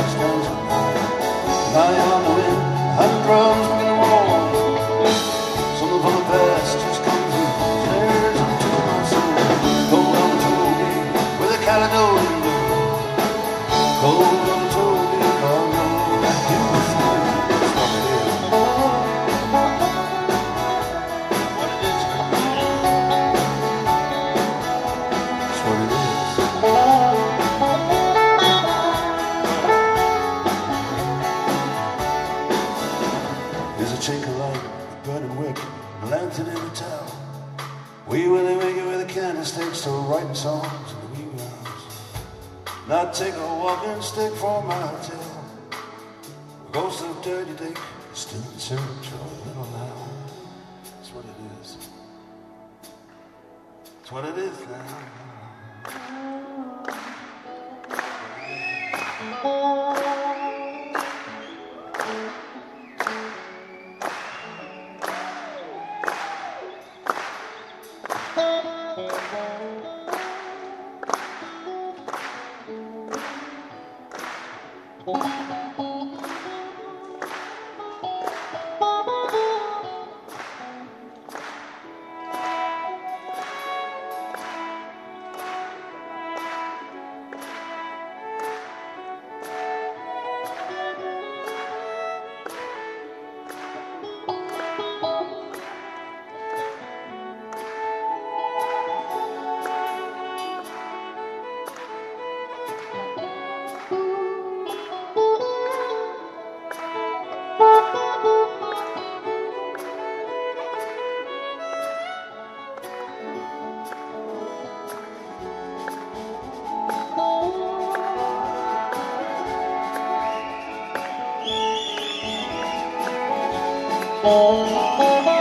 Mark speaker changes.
Speaker 1: stands up high on the wind, and drums begin to roll. Something from the past just comes and tears into my soul. Cold on the toll gate with a Caledonian blue. Cold on the toll gate, I know that you will fool. That's what it is. That's what it is. There's a chink of light, a burning wick, a lantern in the town. We really make it with a candlestick, still writing songs in the wee grounds. And I'd take a walking stick for my hotel. The ghost of Dirty Dick is still in search of a little lamb. That's what it is. That's what it is now.
Speaker 2: Oh,